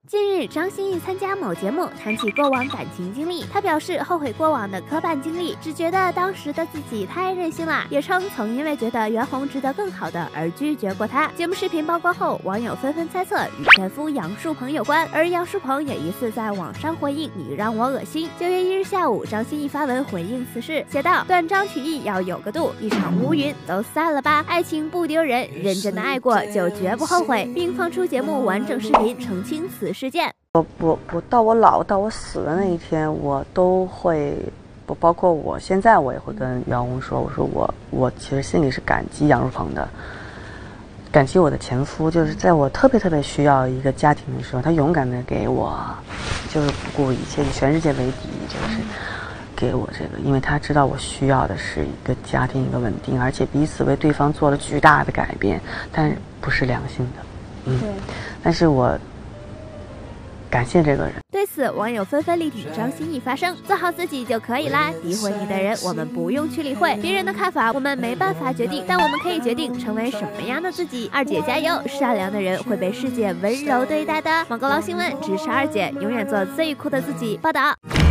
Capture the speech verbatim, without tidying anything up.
近日，张歆艺参加某节目，谈起过往感情经历。她表示后悔过往的磕绊经历，只觉得当时的自己太任性了，也称曾因为觉得袁弘值得更好的而拒绝过她。节目视频曝光后，网友纷纷猜测与前夫杨树鹏有关，而杨树鹏也疑似在网上回应“你让我恶心”。九月一日下午，张歆艺发文回应此事，写道：“断章取义要有个度，一场乌云都散了吧，爱情不丢人，认真的爱过就绝不后悔。”并放出节目完整视频澄清此事件。 我我我到我老到我死的那一天，我都会，不包括我现在，我也会跟袁弘说，我说我我其实心里是感激杨树鹏的，感激我的前夫，就是在我特别特别需要一个家庭的时候，他勇敢的给我，就是不顾一切，以全世界为敌，就是给我这个，因为他知道我需要的是一个家庭，一个稳定，而且彼此为对方做了巨大的改变，但不是良性的，嗯，但是我感谢这个人。 对此，网友纷纷力挺张歆艺发声：“做好自己就可以啦，诋毁你的人，我们不用去理会。别人的看法，我们没办法决定，但我们可以决定成为什么样的自己。二姐加油！善良的人会被世界温柔对待的。”网格捞新闻支持二姐，永远做最酷的自己。报道。